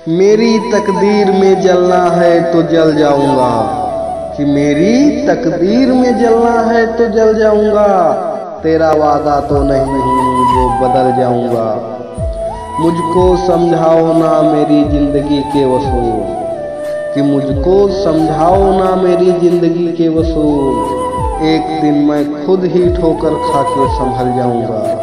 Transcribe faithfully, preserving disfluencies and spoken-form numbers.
मेरी तकदीर में जलना है तो जल जाऊंगा, कि मेरी तकदीर में जलना है तो जल जाऊंगा। तेरा वादा तो नहीं हूँ जो बदल जाऊंगा। मुझको समझाओ ना मेरी जिंदगी के वसूल, कि मुझको समझाओ ना मेरी जिंदगी के वसूल। एक दिन मैं खुद ही ठोकर खा के संभल जाऊंगा।